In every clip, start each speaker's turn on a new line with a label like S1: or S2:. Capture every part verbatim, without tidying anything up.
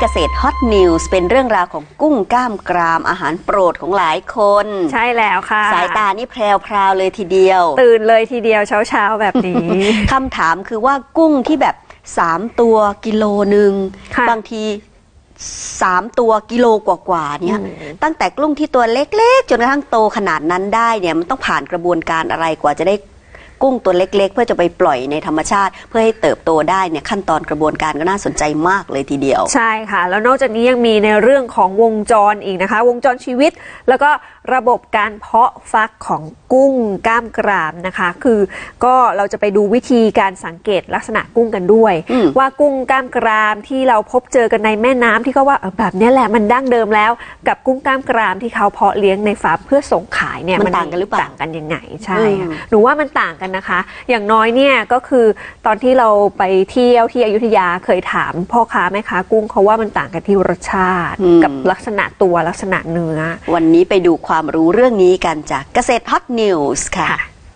S1: กษตรฮอตนิวส์เป็นเรื่องราวของกุ้งกล้ามกรามอาหารโปรดของหลายคน
S2: ใช่แล้วค่ะ
S1: สายตานี่แพรวๆเลยทีเดียว
S2: ตื่นเลยทีเดียวเช้าๆแบบนี้
S1: คำถามคือว่ากุ้งที่แบบสามตัวกิโลหนึ่งบางทีสามตัวกิโลกว่าๆเนี่ยตั้งแต่กุ้งที่ตัวเล็กๆจนกระทั่งโตขนาดนั้นได้เนี่ยมันต้องผ่านกระบวนการอะไรกว่าจะได้กุ้งตัวเล็กๆเพื่อจะไปปล่อยในธรรมชาติเพื่อให้เติบโตได้เนี่ยขั้นตอนกระบวนการก็น่าสนใจมากเลยทีเดียว
S2: ใช่ค่ะแล้วนอกจากนี้ยังมีในเรื่องของวงจรอีกนะคะวงจรชีวิตแล้วก็ระบบการเพาะฟักของกุ้งกล้ามกรามนะคะคือก็เราจะไปดูวิธีการสังเกตลักษณะกุ้งกันด้วยว่ากุ้งกล้ามกรามที่เราพบเจอกันในแม่น้ำที่เขาว่าแบบนี้แหละมันดั้งเดิมแล้วกับกุ้งกล้ามกรามที่เขาเพาะเลี้ยงในฟาร์มเพื่อส่งขายเนี่ย
S1: มันต่างกันหรือเปล่า
S2: ต่างกันยังไงใช่ค่ะหนูว่ามันต่างกันนะคะอย่างน้อยเนี่ยก็คือตอนที่เราไปเที่ยวที่อยุธยาเคยถามพ่อค้าแม่ค้ากุ้งเขาว่ามันต่างกันที่รสชาติกับลักษณะตัวลักษณะเนื้อ
S1: วันนี้ไปดูความรู้เรื่องนี้กันจากเกษตรฮอตนิวส์ค่ะ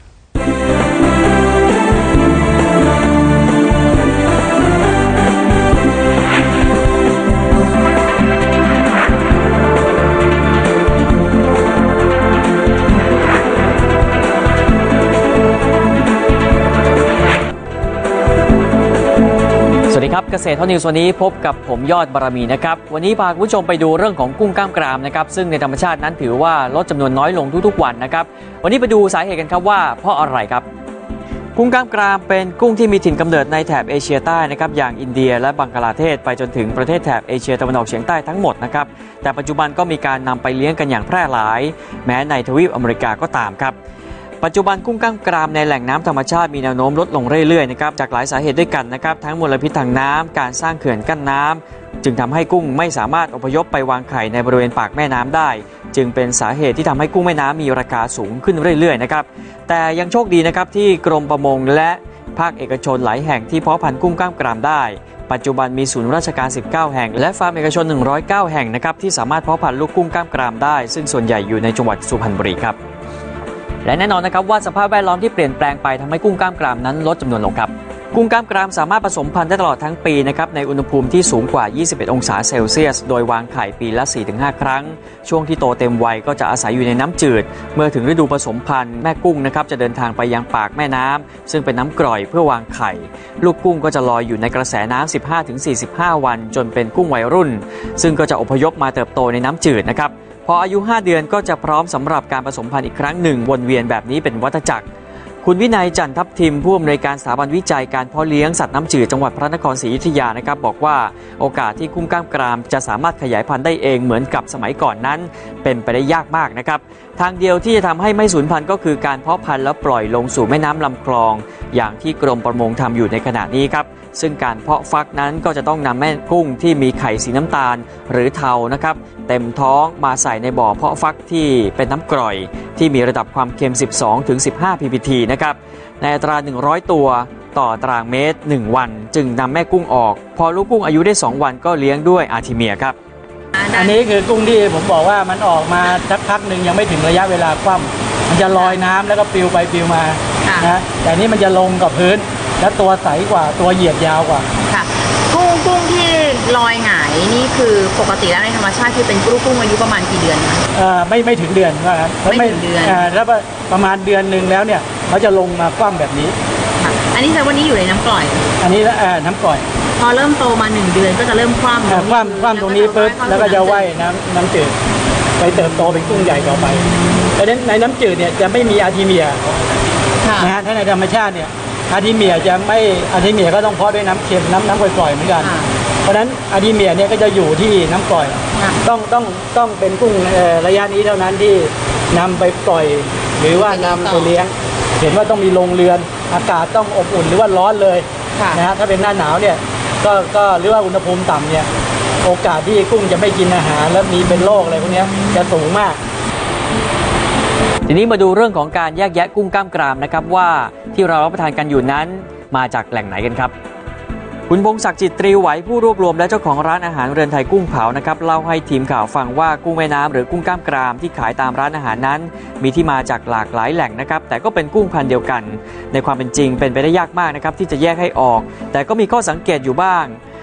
S3: สวัสดีครับเกษตรฮอตนิวส์วันนี้พบกับผมยอดบารมีนะครับวันนี้พาคุณผู้ชมไปดูเรื่องของกุ้งกล้ามกรามนะครับซึ่งในธรรมชาตินั้นถือว่าลดจำนวนน้อยลงทุกๆวันนะครับวันนี้ไปดูสาเหตุกันครับว่าเพราะอะไรครับกุ้งกล้ามกรามเป็นกุ้งที่มีถิ่นกำเนิดในแถบเอเชียใต้นะครับอย่างอินเดียและบังกลาเทศไปจนถึงประเทศแถบเอเชียตะวันออกเฉียงใต้ทั้งหมดนะครับแต่ปัจจุบันก็มีการนำไปเลี้ยงกันอย่างแพร่หลายแม้ในทวีปอเมริกาก็ตามครับปัจจุบันกุ้งกล้ามกรามในแหล่งน้ำธรรมชาติมีแนวโน้มลดลงเรื่อยๆนะครับจากหลายสาเหตุด้วยกันนะครับทั้งมลพิษทางน้ำการสร้างเขื่อนกั้นน้ำจึงทำให้กุ้งไม่สามารถอพยพไปวางไข่ในบริเวณปากแม่น้ำได้จึงเป็นสาเหตุที่ทำให้กุ้งแม่น้ำมีราคาสูงขึ้นเรื่อยๆนะครับแต่ยังโชคดีนะครับที่กรมประมงและภาคเอกชนหลายแห่งที่เพาะพันธุ์กุ้งกล้ามกรามได้ปัจจุบันมีศูนย์ราชการสิบเก้าแห่งและฟาร์มเอกชนหนึ่งร้อยเก้าแห่งนะครับที่สามารถเพาะพันธุ์ลูกกุ้งกล้ามกรามได้ซึ่งส่วนใหญ่อยู่ในจังหวัดสุพรรณบุรีครับและแน่นอนนะครับว่าสภาพแวดล้อมที่เปลี่ยนแปลงไปทำให้กุ้งกล้ามกรามนั้นลดจำนวนลงครับกุ้งกล้ามกรามสามารถผสมพันธุ์ได้ตลอดทั้งปีนะครับในอุณหภูมิที่สูงกว่ายี่สิบเอ็ดองศาเซลเซียสโดยวางไข่ปีละ สี่ถึงห้า ครั้งช่วงที่โตเต็มวัยก็จะอาศัยอยู่ในน้ำจืดเมื่อถึงฤดูผสมพันธุ์แม่กุ้งนะครับจะเดินทางไปยังปากแม่น้ำซึ่งเป็นน้ำกร่อยเพื่อวางไข่ลูกกุ้งก็จะลอยอยู่ในกระแสน้ำ สิบห้าถึงสี่สิบห้า วันจนเป็นกุ้งวัยรุ่นซึ่งก็จะอพยพมาเติบโตในน้ำจืดนะครับพออายุห้าเดือนก็จะพร้อมสำหรับการผสมพันธุ์อีกครั้งหนึ่งวนเวียนแบบนี้เป็นวัฏจักรคุณวินัยจันทับทิมผู้อำนวยการสถาบันวิจัยการเพาะเลี้ยงสัตว์น้ำจืดจังหวัดพระนครศรีอยุธยานะครับบอกว่าโอกาสที่กุ้งกล้ามกรามจะสามารถขยายพันธุ์ได้เองเหมือนกับสมัยก่อนนั้นเป็นไปได้ยากมากนะครับทางเดียวที่จะทำให้ไม่สูญพันธุ์ก็คือการเพาะพันธุ์แล้วปล่อยลงสู่แม่น้ำลำคลองอย่างที่กรมประมงทำอยู่ในขณะนี้ครับซึ่งการเพาะฟักนั้นก็จะต้องนำแม่กุ้งที่มีไข่สีน้ำตาลหรือเทานะครับเต็มท้องมาใส่ในบ่อเพาะฟักที่เป็นน้ำกร่อยที่มีระดับความเค็ม สิบสองถึงสิบห้า พี พี ที นะครับในอัตราหนึ่งร้อยตัวต่อตารางเมตรหนึ่งวันจึงนำแม่กุ้งออกพอลูกกุ้งอายุได้สองวันก็เลี้ยงด้วยอาร์ทิเมียครับ
S4: อันนี้คือกุ้งที่ผมบอกว่ามันออกมาสักพักหนึ่งยังไม่ถึงระยะเวลาคว่ำมันจะลอยน้ำแล้วก็ปลิวไปปลิวมานะแต่นี้มันจะลงกับพื้นและตัวใสกว่าตัวเหยียดยาวกว่า
S5: ค่ะกุ้งกุ้งที่ลอยหงายนี่คือปกติแล้วในธรรมชาติคือเป็นกุ้งกุ้งอายุประมาณกี่เดือนคะ
S4: เอ่อไม่ไม่ถึงเดือนว่าครับ
S5: ไม่ถึงเดือน
S4: แล้วประมาณเดือนหนึ่งแล้วเนี่ยเขาจะลงมาคว่ำแบบนี้
S5: ค่ะอันนี้แสดงว่านี้อยู่ในน้ำกร่อย
S4: อันนี้แล้วน้ำกร่อย
S5: พอเริ่มโตมาหนึ่งเดือนก็จะเริ่มคว่ำ
S4: คว่ำคว่ำตรงนี้ปุ๊บแล้วก็จะว่ายน้ำน้ำจืดไปเติบโตเป็นกุ้งใหญ่ต่อไปดังนั้นในน้ำจืดเนี่ยจะไม่มีอาร์ทิเมียนะฮะถ้าในธรรมชาติเนี่ยอาร์ทิเมียจะไม่อาร์ทิเมียก็ต้องเพาะด้วยน้ำเค็มน้ำน้ำกร่อยๆเหมือนกันเพราะฉะนั้นอาร์ทิเมียเนี่ยก็จะอยู่ที่น้ำกร่อยต้องต้องต้องเป็นกุ้งระยะนี้เท่านั้นที่นำไปปล่อยหรือว่านำไปเลี้ยงเห็นว่าต้องมีโรงเรือนอากาศต้องอบอุ่นหรือว่าร้อนเลยนะฮะถ้าเป็นหน้าหนาวเนี่ยก็ก็หรือว่าอุณหภูมิต่ำเนี่ยโอกาสที่กุ้งจะไม่กินอาหารแล้วมีเป็นโรคอะไรพวกนี้จะสูงมาก
S3: ทีนี้มาดูเรื่องของการแยกแยะกุ้งกล้ามกรามนะครับว่าที่เรารับประทานกันอยู่นั้นมาจากแหล่งไหนกันครับคุณพงศักดิ์จิตตรีไหวผู้รวบรวมและเจ้าของร้านอาหารเรือนไทยกุ้งเผานะครับเล่าให้ทีมข่าวฟังว่ากุ้งแม่น้ำหรือกุ้งกล้ามกรามที่ขายตามร้านอาหารนั้นมีที่มาจากหลากหลายแหล่งนะครับแต่ก็เป็นกุ้งพันธุ์เดียวกันในความเป็นจริงเป็นไปได้ยากมากนะครับที่จะแยกให้ออกแต่ก็มีข้อสังเกตอยู่บ้าง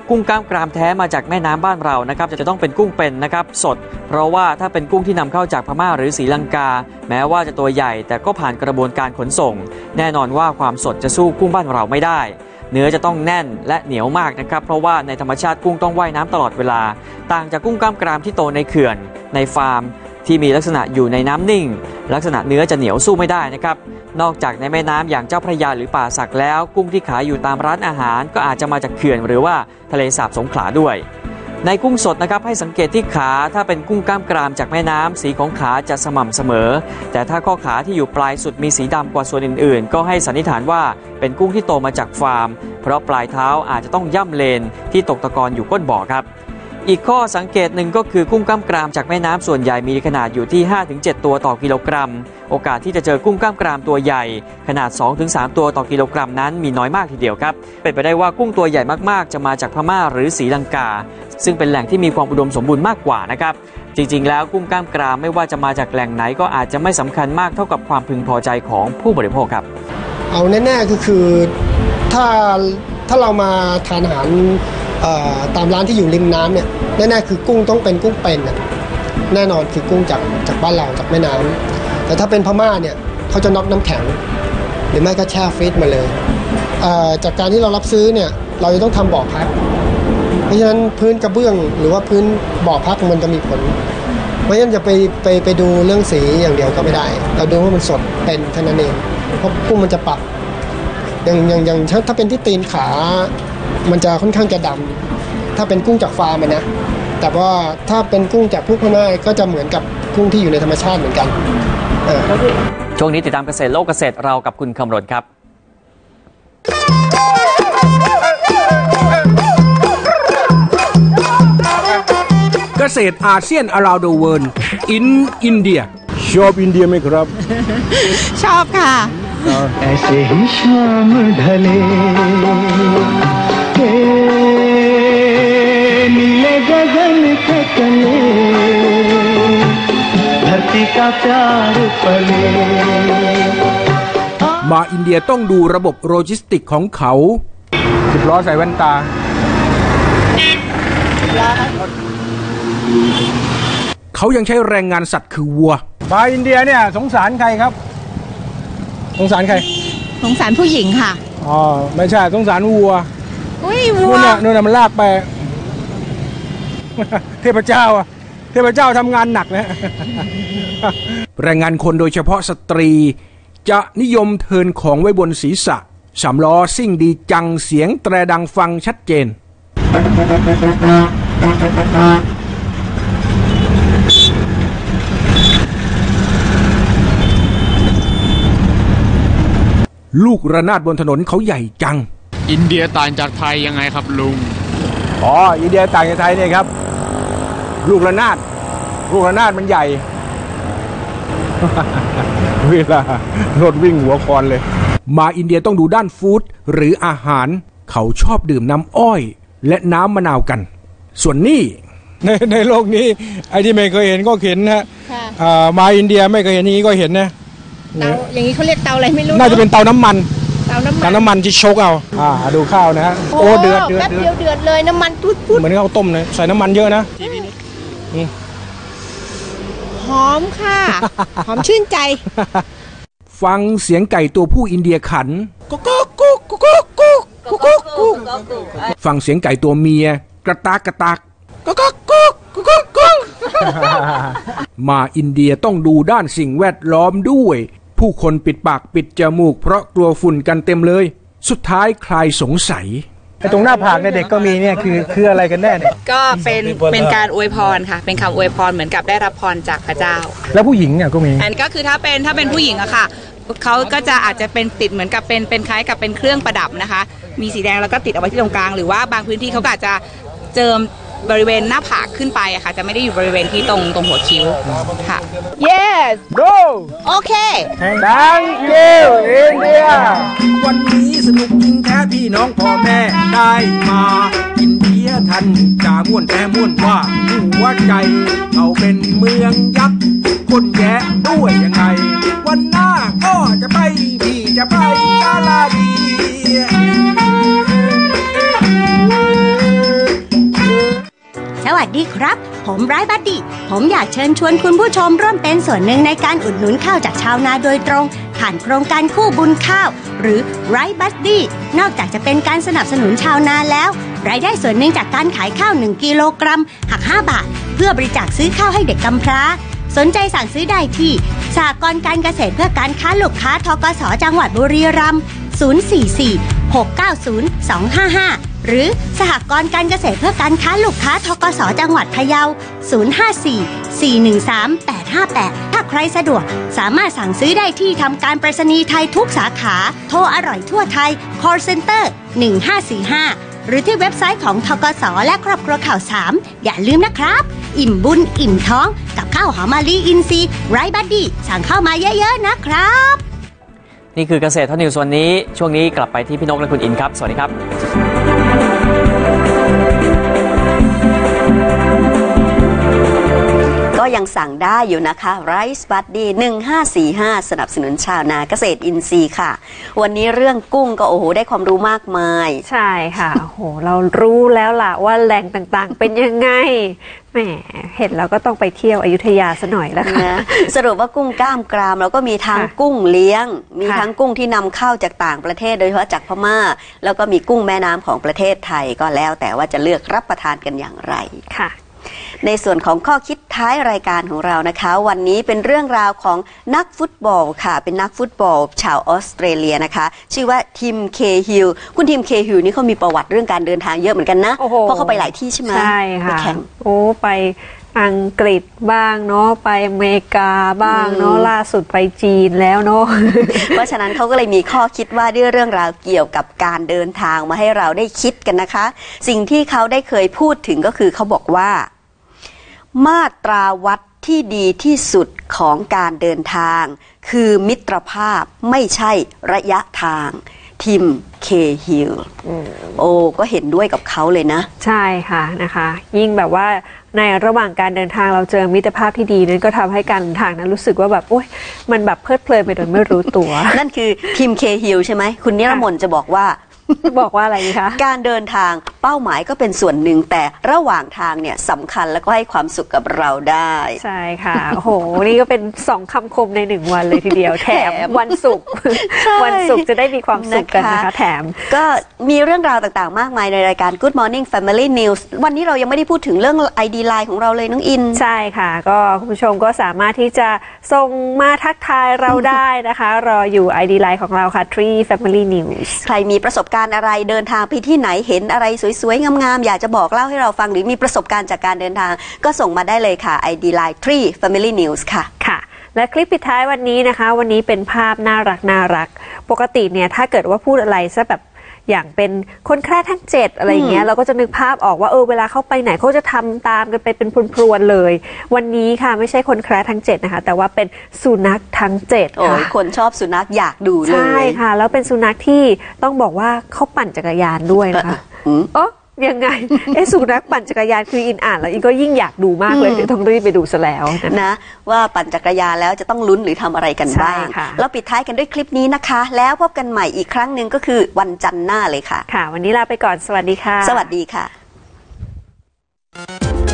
S3: กุ้งกล้ามกรามแท้มาจากแม่น้ำบ้านเรานะครับจะต้องเป็นกุ้งเป็นนะครับสดเพราะว่าถ้าเป็นกุ้งที่นำเข้าจากพม่าหรือศรีลังกาแม้ว่าจะตัวใหญ่แต่ก็ผ่านกระบวนการขนส่งแน่นอนว่าความสดจะสู้กุ้งบ้านเราไม่ได้เนื้อจะต้องแน่นและเหนียวมากนะครับเพราะว่าในธรรมชาติกุ้งต้องว่ายน้ำตลอดเวลาต่างจากกุ้งกล้ามกรามที่โตในเขื่อนในฟาร์มที่มีลักษณะอยู่ในน้ำนิ่งลักษณะเนื้อจะเหนียวสู้ไม่ได้นะครับนอกจากในแม่น้ำอย่างเจ้าพระยาหรือป่าสักแล้วกุ้งที่ขายอยู่ตามร้านอาหารก็อาจจะมาจากเขื่อนหรือว่าทะเลสาบสงขลาด้วยในกุ้งสดนะครับให้สังเกตที่ขาถ้าเป็นกุ้งกล้ามกรามจากแม่น้ำสีของขาจะสม่ำเสมอแต่ถ้าข้อขาที่อยู่ปลายสุดมีสีดำกว่าส่วนอื่นๆก็ให้สันนิษฐานว่าเป็นกุ้งที่โตมาจากฟาร์มเพราะปลายเท้าอาจจะต้องย่ำเลนที่ตกตะกอนอยู่ก้นบ่อครับอีกข้อสังเกตหนึ่งก็คือกุ้งกล้ามกรามจากแม่น้ำส่วนใหญ่มีขนาดอยู่ที่ ห้าถึงเจ็ด ตัวต่อกิโลกรัมโอกาสที่จะเจอกุ้งกล้ามกรามตัวใหญ่ขนาด สองถึงสาม ตัวต่อกิโลกรัมนั้นมีน้อยมากทีเดียวครับเป็นไปได้ว่ากุ้งตัวใหญ่มากๆจะมาจากพม่าหรือศรีลังกาซึ่งเป็นแหล่งที่มีความอุดมสมบูรณ์มากกว่านะครับจริงๆแล้วกุ้งกล้ามกรามไม่ว่าจะมาจากแหล่งไหนก็อาจจะไม่สำคัญมากเท่ากับความพึงพอใจของผู้บริโภคครับ
S6: เอาแน่ๆก็คือถ้าถ้าเรามาทานอาหารตามร้านที่อยู่ริมน้ำเนี่ยแน่ๆคือกุ้งต้องเป็นกุ้งเป็นแน่นอนคือกุ้งจากจากบ้านเราจากแม่น้ำแต่ถ้าเป็นพม่าเนี่ยเขาจะน็อกน้ำแข็งหรือไม่ก็แช่ฟรีซมาเลยจากการที่เรารับซื้อเนี่ยเราจะต้องทำบ่อพักเพราะฉะนั้นพื้นกระเบื้องหรือว่าพื้นบ่อพักมันจะมีผลเพราะฉะนั้นจะไปไปไปดูเรื่องสีอย่างเดียวก็ไม่ได้เราดูว่ามันสดเป็นเท่านั้นเองเพราะกุ้งมันจะปรับอย่างอย่างอย่างถ้าเป็นที่ตีนขามันจะค่อนข้างจะดำถ้าเป็นกุ้งจากฟาร์มนะแต่ว่าถ้าเป็นกุ้งจากพวกพม่าก็จะเหมือนกับกุ้งที่อยู่ในธรรมชาติเหมือนกัน
S3: ช่วงนี้ติดตามเกษตรโลกเกษตรเรากับคุณคำรณครับ
S7: เกษตรอาเซียน around the world in India
S8: ชอบอินเดียไหมครับ
S9: ชอบค่ะ ऐसे ही शाम ढले के नीले गगन के तले धरती का प्यार पले
S7: มาอินเดียต้องดูระบบโลจิสติกของเขา
S8: สิบล้อใส่แว่นตา
S7: เขายังใช้แรงงานสัตว์คือวัว
S8: มาอินเดียเนี่ยสงสารใครครับสงสารใคร
S9: สงสารผู้หญิงค่ะ
S8: อ๋อไม่ใช่สงสารวัว
S9: อุ้ยวัว
S8: นู่นน่ะนู่นน่ะมันลากไปเทพเจ้าอ่ะเทพเจ้าทำงานหนักนะ
S7: แรงงานคนโดยเฉพาะสตรีจะนิยมเทิร์นของไว้บนศีรษะสามล้อซิ่งดีจังเสียงแตรดังฟังชัดเจนลูกระนาดบนถนนเขาใหญ่จัง
S10: อินเดียต่างจากไทยยังไงครับลุง
S8: อ๋ออินเดียต่างจากไทยเนี่ยครับลูกระนาดลูกระนาดมันใหญ่เวลารถวิ่งหัวคอนเลย
S7: มาอินเดียต้องดูด้านฟู้ดหรืออาหารเขาชอบดื่มน้ำอ้อยและน้ำมะนาวกันส่วนนี้
S8: ในในโลกนี้ไอ้ที่ไม่เคยเห็นก็เห็นนะมาอินเดียไม่เคยเห็นนี้ก็เห็นนะ
S9: เตาอย่างนี้เขาเรียกเตาอะไรไม่รู้
S8: น่าจะเป็นเตาน้ำมัน
S9: เตาน้ำมัน
S8: เตาน้ำมันที่ชกเอาอ่าดูข้าวนะฮะ
S9: โอ้เดือดเดือดแป๊บเดียวเดือดเลยน้ำมันปุ๊ดปุ๊ด
S8: เหมือนข้าวต้มเลยใส่น้ำมันเยอะนะ
S9: หอมค่ะหอมชื่นใจ
S7: ฟังเสียงไก่ตัวผู้อินเดียขัน
S8: กุ๊กกุ๊กกุ๊กกุ๊กกุ๊กกุ๊กกุ๊กกุ๊ก
S7: ฟังเสียงไก่ตัวเมียกระตากกระตาก
S8: กุ๊กกุ๊กกุ๊กกุ๊กกุ๊ก
S7: มาอินเดียต้องดูด้านสิ่งแวดล้อมด้วยผู้คนปิดปากปิดจมูกเพราะกลัวฝุ่นกันเต็มเลยสุดท้ายคลายสงสัย
S8: ไอ้ตรงหน้าผากในเด็กก็มีเนี่ยคือคืออะไรกันแน่เนี่ย
S5: ก็เป็นเป็นการอวยพรค่ะเป็นคำอวยพรเหมือนกับได้รับพรจากพระเจ้า
S8: แล้วผู้หญิงเนี่ยก็มี
S5: อันก็คือถ้าเป็นถ้าเป็นผู้หญิงอะค่ะเขาก็จะอาจจะเป็นติดเหมือนกับเป็นเป็นคล้ายกับเป็นเครื่องประดับนะคะมีสีแดงแล้วก็ติดเอาไว้ที่ตรงกลางหรือว่าบางพื้นที่เขาก็อาจจะเจิมบริเวณหน้าผากขึ้นไปอะค่ะจะไม่ได้อยู่บริเวณที่ตรงตรงหัวคิ้วค่ะ
S9: yes
S8: go
S9: โอเค
S8: thank you India
S7: วันนี้สนุกจริงแท้พี่น้องพ่อแม่ได้มาอินเดียท่านจะม่วนแต่ม่วนว่าหัวใจเราเป็นเมืองยักษ์คนแย่ด้วยยังไงวันหน้าก็จะไปพี่จะไปกาลาดี
S11: วัสดีครับผมไบรท์บัดดี้ผมอยากเชิญชวนคุณผู้ชมร่วมเป็นส่วนหนึ่งในการอุดหนุนข้าวจากชาวนาโดยตรงผ่านโครงการคู่บุญข้าวหรือไบรท์บัดดี้นอกจากจะเป็นการสนับสนุนชาวนาแล้วรายได้ส่วนหนึ่งจากการขายข้าวหนึ่งกิโลกรัมหักห้าบาทเพื่อบริจาคซื้อข้าวให้เด็กกำพร้าสนใจสั่งซื้อได้ที่สหกรณ์การเกษตรเพื่อการค้าลูกค้าทกสจังหวัดบุรีรัมย์ศูนย์ สี่ สี่ หก เก้า ศูนย์ สอง ห้า ห้าหรือสหกรณ์การเกษตรเพื่อการค้าลูกค้าทกสจังหวัดพะเยาศูนย์ ห้า สี่ สี่ หนึ่ง สาม แปด ห้า แปดถ้าใครสะดวกสามารถสั่งซื้อได้ที่ทำการไปรษณีย์ไทยทุกสาขาโทรอร่อยทั่วไทย call center หนึ่ง ห้า สี่ ห้าหรือที่เว็บไซต์ของทกสและครอบครัวข่าวสามอย่าลืมนะครับอิ่มบุญอิ่มท้องกับข้าวหอมมะลิอินทรีย์ไบรท์บัดดี้สั่งเข้ามาเยอะๆนะครับ
S3: นี่คือเกษตรทอนิวส์วันนี้ช่วงนี้กลับไปที่พี่นกและคุณอินครับสวัสดีครับ
S1: ก็ยังสั่งได้อยู่นะคะ Rice Buddy หนึ่งห้าสี่ห้าสนับสนุนชาวนาเกษตรอินทรีย์ค่ะวันนี้เรื่องกุ้งก็โอ้โหได้ความรู้มากมาย
S2: ใช่ค่ะโอ้โหเรารู้แล้วล่ะว่าแหล่งต่างๆเป็นยังไงแหมเห็นแล้วก็ต้องไปเที่ยวอยุธยาซะหน่อยแล้วค่ะ
S1: สรุปว่ากุ้งกล้ามกรามเราก็มีทั้งกุ้งเลี้ยงมีทั้งกุ้งที่นำเข้าจากต่างประเทศโดยเฉพาะจากพม่าแล้วก็มีกุ้งแม่น้ำของประเทศไทยก็แล้วแต่ว่าจะเลือกรับประทานกันอย่างไร
S2: ค่ะ
S1: ในส่วนของข้อคิดท้ายรายการของเรานะคะวันนี้เป็นเรื่องราวของนักฟุตบอลค่ะเป็นนักฟุตบอลชาวออสเตรเลียนะคะชื่อว่าทิมเคฮิลคุณทิมเคฮิลนี่เขามีประวัติเรื่องการเดินทางเยอะเหมือนกันนะเพราะเขาไปหลายที่ใช่ไหม
S2: ใช่ค่ะโอ้ไปอังกฤษบ้างเนาะไปอเมริกาบ้างเนาะล่าสุดไปจีนแล้วเนาะ
S1: เพราะฉะนั้นเขาก็เลยมีข้อคิดว่าด้วยเรื่องราวเกี่ยวกับการเดินทางมาให้เราได้คิดกันนะคะสิ่งที่เขาได้เคยพูดถึงก็คือเขาบอกว่ามาตราวัดที่ดีที่สุดของการเดินทางคือมิตรภาพไม่ใช่ระยะทางทิมเคฮิลโอ้ก็เห็นด้วยกับเขาเลยนะ
S2: ใช่ค่ะนะคะยิ่งแบบว่าในระหว่างการเดินทางเราเจอมิตรภาพที่ดีนั้นก็ทำให้การเดินทางนั้นรู้สึกว่าแบบโอ๊ยมันแบบเพลิดเพลินไปโดยไม่รู้ตัว
S1: นั่นคือทิมเคฮิลใช่ไหมคุณนิรมนจะบอกว่า
S2: บอกว่าอะไรคะ
S1: การเดินทางเป้าหมายก็เป็นส่วนหนึ่งแต่ระหว่างทางเนี่ยสำคัญแล้วก็ให้ความสุขกับเราได้
S2: ใช่ค่ะโอ้โหนี่ก็เป็นสองคำคมในหนึ่งวันเลยทีเดียวแถมวันศุกร์วันศุกร์จะได้มีความสุขกันนะคะแถม
S1: ก็มีเรื่องราวต่างๆมากมายในรายการ Good Morning Family News วันนี้เรายังไม่ได้พูดถึงเรื่อง ไอ ดี Line ของเราเลยน้องอิน
S2: ใช่ค่ะก็คุณผู้ชมก็สามารถที่จะส่งมาทักทายเราได้นะคะรออยู่ ไอ ดี Line ของเราค่ะ ทรี Family News
S1: ใครมีประสบการณ์อะไรเดินทางไปที่ไหนเห็นอะไรสวยๆงามๆอยากจะบอกเล่าให้เราฟังหรือมีประสบการณ์จากการเดินทางก็ส่งมาได้เลยค่ะ ไอ ดี Line ทรี Family News ค่ะ
S2: ค่ะและคลิปปิดท้ายวันนี้นะคะวันนี้เป็นภาพน่ารักน่ารักปกติเนี่ยถ้าเกิดว่าพูดอะไรซะแบบอย่างเป็นคนแคร์ทั้งเจ็ดอะไรอย่างเงี้ยเราก็จะนึกภาพออกว่าเออเวลาเข้าไปไหนเขาจะทำตามกันไปเป็นพรวนๆเลยวันนี้ค่ะไม่ใช่คนแคร์ทั้งเจ็ดนะคะแต่ว่าเป็นสุนัขทั้งเจ็ด
S1: โอ้ยคนชอบสุนัขอยากดูเลย
S2: ใช่ค่ะแล้วเป็นสุนัขที่ต้องบอกว่าเขาปั่นจักรยานด้วยนะคะเออยังไงไอ้สุนัขปั่นจักรยานคืออินอ่านแล้วอินก็ยิ่งอยากดูมากเลยเดี๋ยวต้องรีบไปดูซะแล้ว
S1: นะว่าปั่นจักรยานแล้วจะต้องลุ้นหรือทำอะไรกันบ้างแล้วปิดท้ายกันด้วยคลิปนี้นะคะแล้วพบกันใหม่อีกครั้งหนึ่งก็คือวันจันทร์หน้าเลยค่ะ
S2: ค่ะวันนี้ลาไปก่อนสวัสดีค่ะ
S1: สวัสดีค่ะ